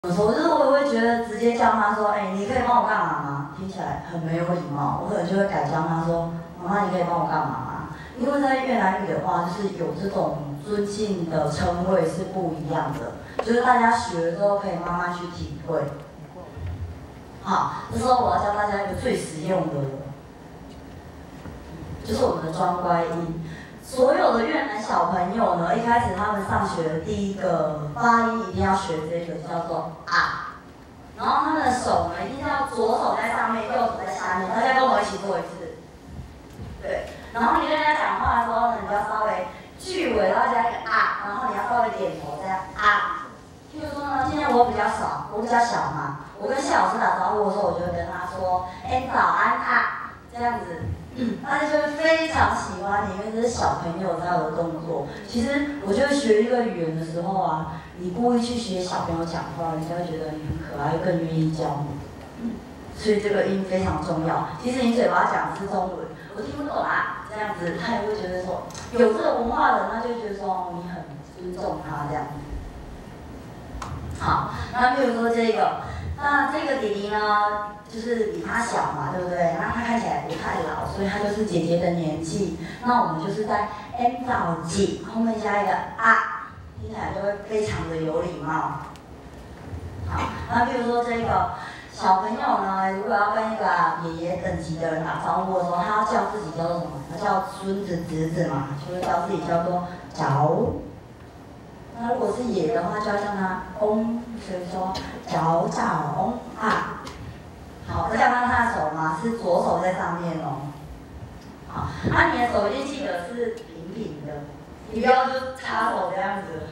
有时候就是我也会觉得直接叫他说，哎、你可以帮我干嘛吗？听起来很没有礼貌，我可能就会改教他说，妈妈，你可以帮我干嘛吗？因为在越南语的话，就是有这种尊敬的称谓是不一样的，就是大家学了之后可以慢慢去体会。好，这时候我要教大家一个最实用的，就是我们的装乖音。所有的越南小朋友呢，一开始他们上学的第一个发音一定要学这个叫做啊，然后他们的手呢一定要左手在上面，右手在下面。大家跟我一起做一次，对。然后你跟人家讲话的时候呢，你要稍微句尾要加一个啊，然后你要稍微点头这样啊。譬如说呢，今天我比较少，我比较小嘛，我跟谢老师打招呼的时候，我就会跟他说，哎，早安啊，这样子。大家就会非常喜欢你，因为这是小朋友才有的动作。其实我觉得学一个语言的时候啊，你故意去学小朋友讲话，人家会觉得你很可爱，更愿意教你。所以这个音非常重要。其实你嘴巴讲的是中文，我听不懂啊，这样子他也会觉得说，有这个文化的，他就会觉得说哦，你很尊重他这样子。好，那比如说这个。那这个弟弟呢，就是比他小嘛，对不对？那他看起来不太老，所以他就是姐姐的年纪。那我们就是在 M 到 G 后面加一个啊，听起来就会非常的有礼貌。好，那比如说这个小朋友呢，如果要跟一个爷爷等级的人打招呼的时候，他要叫自己叫做什么？他叫孙子侄子嘛，就会叫自己叫做早。那如果是爷的话，就要叫他翁，所以说早早翁啊。好，再加上他的手嘛，是左手在上面哦。好，那你的手一定记得是平平的，你不要就插手这样子。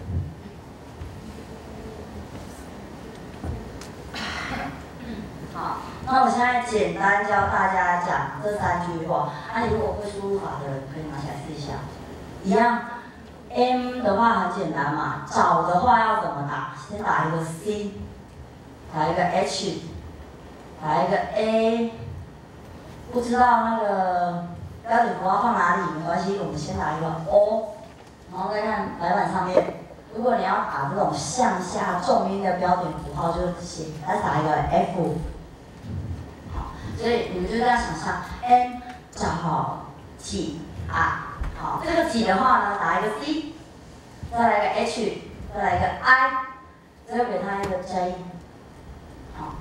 好，那我现在简单教大家讲这3句话。你如果会输入法的人，可以拿起来试一下。一样。M 的话很简单嘛，找的话要怎么打？先打一个 C， 打一个 H， 打一个 A。不知道那个标点符号放哪里没关系，我们先打一个 O， 然后再看白板上面。如果你要打这种向下重音的标点符号，就写再打一个 F。好，所以你们就这样想象 ，M 找几啊。好，这个几的话呢，打一个 C， 再来一个 H， 再来一个 I， 最后给它一个 J。好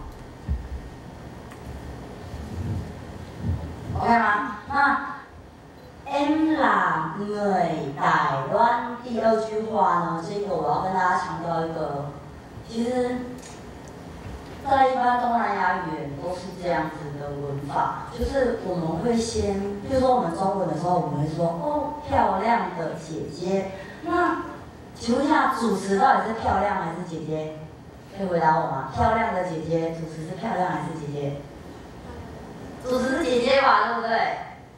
，OK 吗？那 Em là người Đài Loan 第2句话呢，这个我要跟大家强调一个，其实，在一般东南亚语言都是这样子的文法，就是我们会先，比如说我们中文的时候，我们会说哦，漂亮的姐姐。那请问一下，主词到底是漂亮还是姐姐？可以回答我吗？漂亮的姐姐，主词是漂亮还是姐姐？主词是姐姐吧，对不对？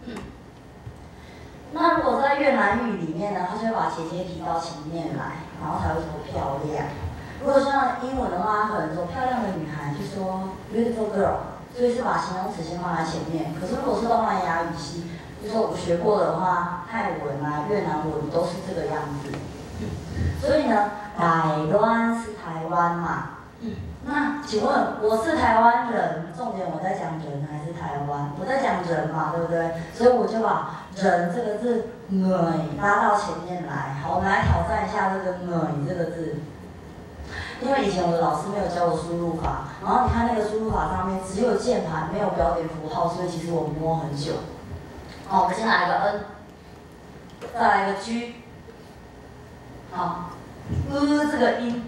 那如果在越南语里面呢，他就会把姐姐提到前面来，然后才会说漂亮。如果像英文的话，他可能说漂亮的女孩，就说 beautiful girl， 所以是把形容词先放在前面。可是如果是东南亚语系，就说我学过的话，泰文啊、越南文都是这个样子。所以呢，台湾是台湾嘛。那请问我是台湾人，重点我在讲人还是台湾？我在讲人嘛，对不对？所以我就把人这个字女拉到前面来。好，我们来挑战一下这个女这个字。因为以前我的老师没有教我输入法，然后你看那个输入法上面只有键盘没有标点符号，所以其实我摸很久。好，我们先来一个 N， 再来一个 G。好，这个音。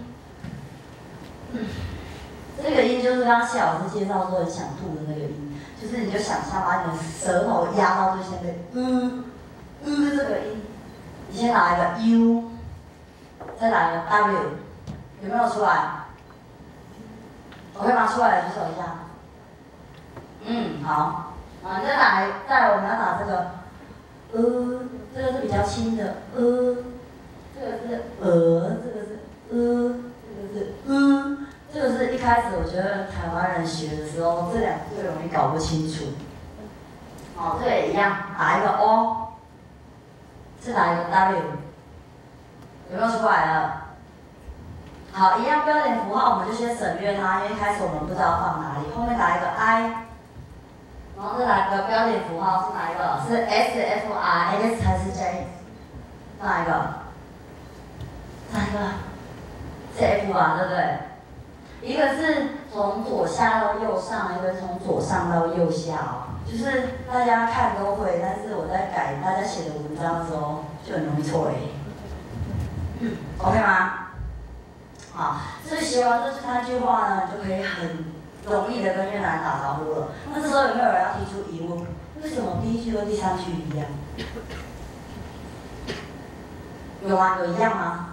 这个音就是刚刚谢老师介绍说很想吐的那个音，就是你就想象把你的舌头压到最前面，这个音，你先打一个 U， 再打一个 W， 有没有出来 ？OK 吗？出来了举手一下。好，你再来我们要打这个，这个是比较轻的，这个是这个是这个是这个是一开始我觉得台湾人学的时候，这2个最容易搞不清楚。好，这个也一样，打一个 O， 再打一个 W， 有没有出来了？ 好，一样标点符号我们就先省略它，因为一开始我们不知道放哪里，后面打一个 I， 然后再来个标点符号是哪一个？是 S F R X 还是 J？ 哪一个？哪一个？是 F 吧，对不对？一个是从左下到右上，一个从左上到右下哦。就是大家看都会，但是我在改大家写的文章的时候就很容易错哎。OK 吗？好，所以写完这3句话呢，你就可以很容易的跟越南打招呼了。那这时候有没有人要提出疑问？为什么第1句和第3句一样？有吗？有一样吗？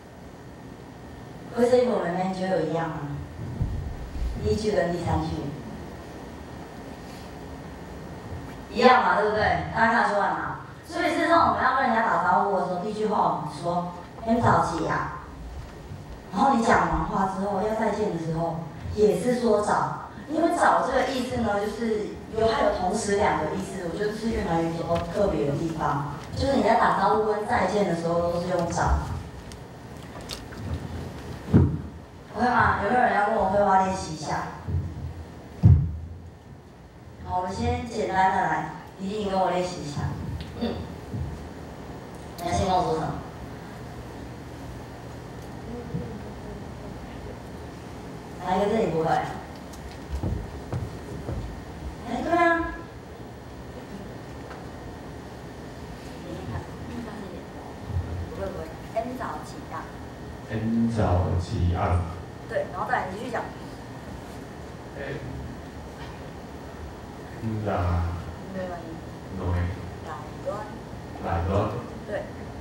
灰色衣服妹妹，你觉得有一样吗？第1句跟第3句一样嘛，对不对？大家看得出来吗？所以事实上我们要跟人家打招呼的时候，第1句话我们说“很早起呀”，然后你讲完话之后要再见的时候，也是说早，因为早这个意思呢，就是还有同时2个意思，我觉得这是越南语比较特别的地方，就是你在打招呼跟再见的时候都是用早。OK 吗？有没有人要跟我绘画练习一下？好，我们先简单的来，怡静跟我练习一下。你要先跟我说什么？哪一个字你不会？对啊。不会。N 早起啊。 N 早起啊。 对，然后再来你继续讲。 là nói lại đó 对。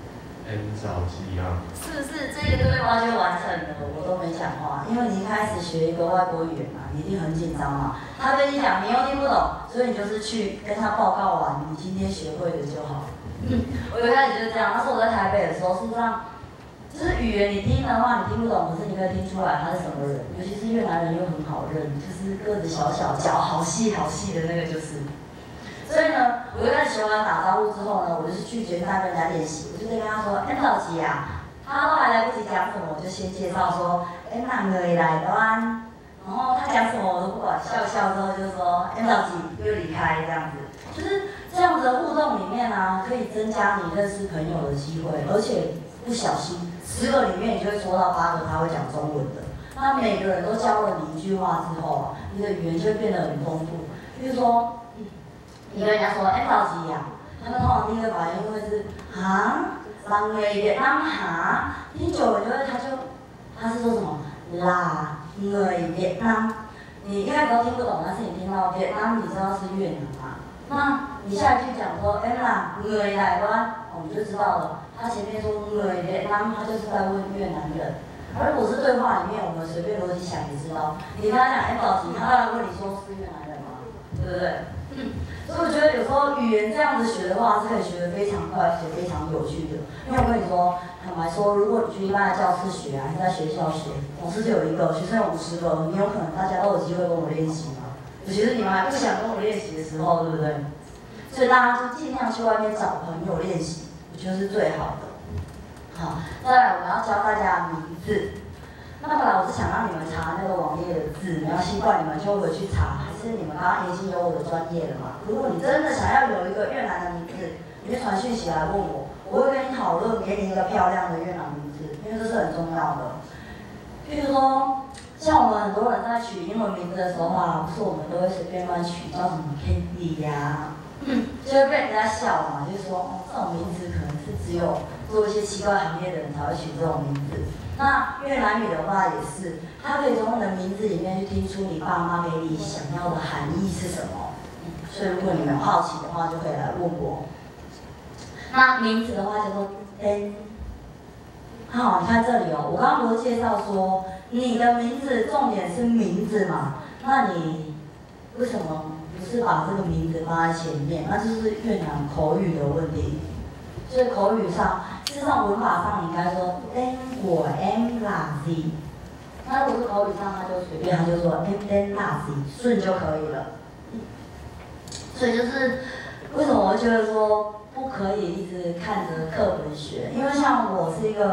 N 早起啊。 是不是这个对话就完成了？我都没讲话，因为你一开始学一个外国语言嘛，你一定很紧张嘛。他跟你讲，你又听不懂，所以你就是去跟他报告完你今天学会的就好。我一开始就是这样，那时候我在台北的时候，事实上。就是语言你听的话你听不懂，可是你可以听出来他是什么人，尤其是越南人又很好认，就是个子小小，脚好细好细的那个就是。所以呢，我就开始学完打招呼之后呢，我就是去决定跟人家练习，我就跟他说，Em早起啊，他都还来不及讲什么，我就先介绍说，Em là người Đài Loan，然后他讲什么我都不管，笑笑之后就说，Em早起又离开这样子，就是这样子的互动里面啊，可以增加你认识朋友的机会，而且不小心。10个里面，你就会抽到8个他会讲中文的。那每个人都教了你1句话之后啊，你的语言就会变得很丰富。比如说，你跟人家说“Em早起呀”，他们通常第一个反应会是“哈，人người Việt Nam哈”，听久了他是说什么啦người Việt Nam， 你一开始都听不懂，但是你听到 Vietnam， 你知道是越南嘛？那你下一句讲说 “Em là người Đài Loan”， 你就知道了。他前面说người Việt Nam， 他就是在问越南人。而如果是对话里面，我们随便逻辑想也知道，你跟他讲Em早起，他当然问你说是越南人嘛，对不对？所以我觉得有时候语言这样子学的话，是可以学得非常快，且非常有趣的。因为我跟你说，坦白说，如果你去一般的教室学啊，还是在学校学，老师就有1个，学生有50个，你有可能大家都有机会跟我练习嘛。尤其是你们还不想跟我练习的时候，对不对？所以大家就尽量去外面找朋友练习。我觉得是最好的。好，再来我们要教大家名字。那本来我是想让你们查那个网页的字，没关系，不然你们就回去查。还是你们刚刚已经有我的专业了嘛？如果你真的想要有一个越南的名字，你就传讯息来问我，我会跟你讨论，给你一个漂亮的越南名字，因为这是很重要的。譬如说，像我们很多人在取英文名字的时候啊，不是我们都会随便乱取，叫什么 Candy 呀。就会被人家笑嘛，就是说，哦，这种名字可能是只有做一些奇怪行业的人才会取这种名字。那越南语的话也是，它可以从你的名字里面去听出你爸妈给你想要的含义是什么。所以如果你们好奇的话，就可以来问我。那名字的话叫做 Tên。好，你看这里哦，我刚刚不是介绍说你的名字重点是名字嘛？那你为什么？不是把这个名字放在前面，那就是越南口语的问题。所以口语上，事实上文法上你应该说 Tên của em là gì。那如果是口语上，他就随便，他就说 Em tên là gì， 顺就可以了。所以就是为什么我会觉得说不可以一直看着课本学，因为像我是一个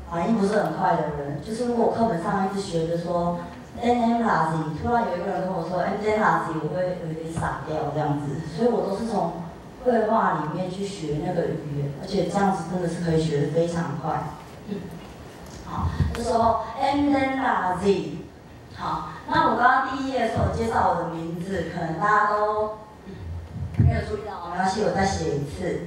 反应不是很快的人，就是如果我课本上一直学着说 N plus， 突然有一个人跟我说 N plus， 我会有点傻掉这样子，所以我都是从绘画里面去学那个语言，而且这样子真的是可以学得非常快。好，这时候 N plus， 好，那我刚刚第一页的时候介绍我的名字，可能大家都没有注意到，没关系，我再写一次。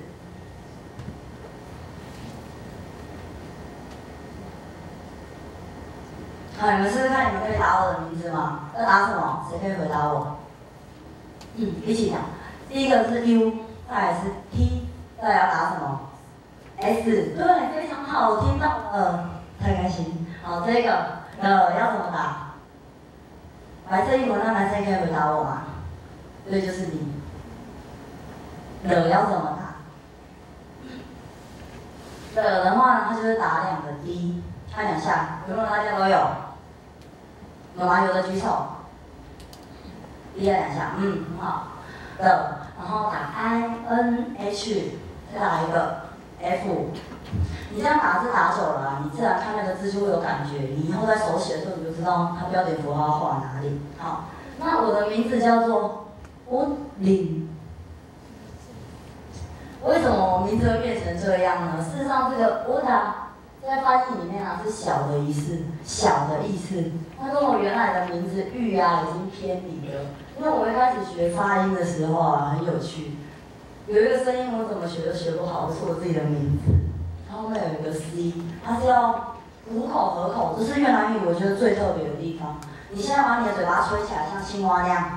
好，你们试试看，你们可以打我的名字吗？要打什么？谁可以回答我？一起讲。第一个是 U， 再来是 T， 再来要打什么 ？S， 对，非常好，我听到了，太开心。好，这个要怎么打？白色英文，那男生可以回答我吗？对，就是你。要怎么打？的话呢，它就是打2个 D， 看2下，有没有大家都有？有吗？有的举手。D 2下，很好。然后打 INH， 再打一个 F。你这样打字打久了你自然看那个字就会有感觉。你以后在手写的时候，你就知道它标点符号画哪里。好，那我的名字叫做温林。为什么我名字会变成这样呢？事实上，这个 Oda 在翻译里面是小的意思，它跟我原来的名字玉已经偏离了。因为我一开始学发音的时候很有趣，有一个声音我怎么学都学不好，是我自己的名字。后面有一个 C， 它是要虎口合口，这是越南语我觉得最特别的地方。你现在把你的嘴巴吹起来，像青蛙那样。